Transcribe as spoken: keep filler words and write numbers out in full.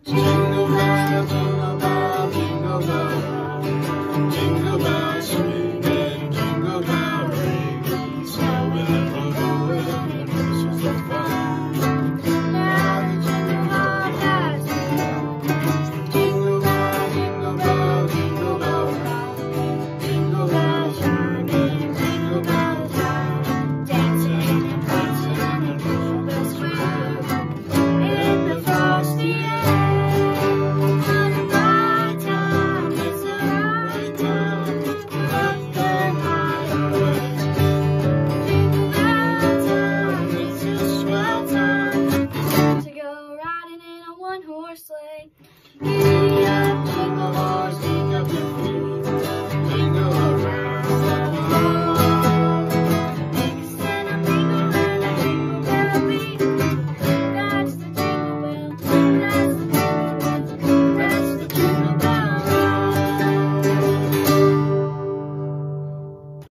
Jingle bell, jingle bell, jingle bell, jingle bells swing and jingle bell ring, snowing and blowing and horses are fun. Now the jingle hop has begun. Jingle bell, jingle bell, jingle bell rock, jingle bells swing and jingle bells rock, dancing and prancing and jingle swing in the frosty air. Horse sleigh. Giddy up, jingle horse, kick up your feet.